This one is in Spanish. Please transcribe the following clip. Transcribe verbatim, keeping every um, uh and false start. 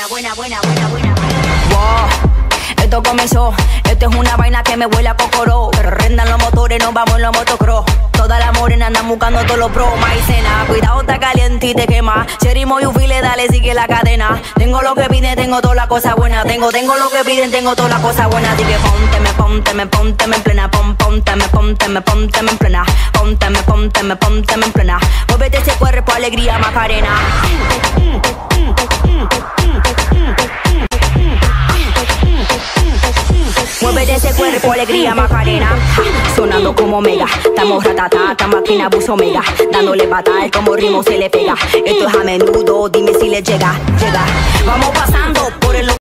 buena, buena, buena, buena, buena. Wow, esto comenzó. Esto es una vaina que me huele a cocoró. Rendan los motores, nos vamos en los motocross. Todas las morenas andan buscando todos los pros. Maicena, cuidado, está caliente y te quema. Cherimo y Ufile, dale, sigue la cadena. Tengo lo que piden, tengo toda la cosa buena. Tengo, tengo lo que piden, tengo toda la cosa buena. Así que pónteme, pónteme, pónteme en plena. Pon, pónteme, pónteme, pónteme en plena. Pónteme, pónteme, pónteme en plena. Muévete ese cuerpo, alegría, Macarena. Muévete ese cuerpo, alegría, Macarena. Sonando como mega, estamos ratata, esta máquina buzo mega. Dándole patada, como ritmo se le pega. Esto es a menudo, dime si le llega, llega. Vamos pasando por el